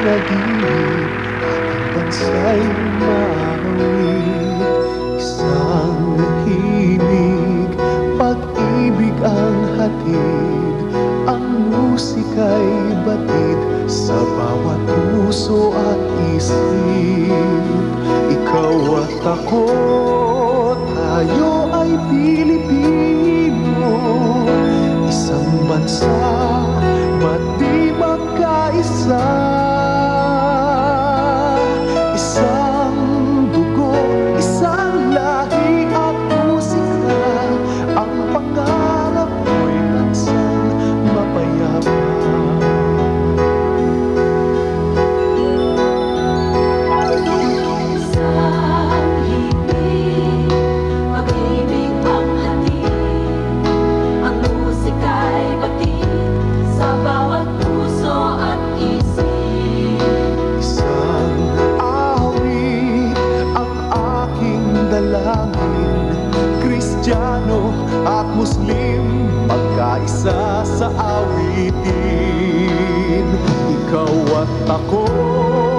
panaginip, ating bansa'y maawit. Isang himig, pag-ibig ang hatid, ang musika'y batid sa bawat puso at isip. Ikaw at ako, tayo ay Pilipino, isang bansa, ba't di magkaisa? Isang dugo, isang lahi at musika, ang pangarap ko'y bansang mapayapa. Kristiyano at Muslim, magkaisa sa awitin. Ikaw at ako,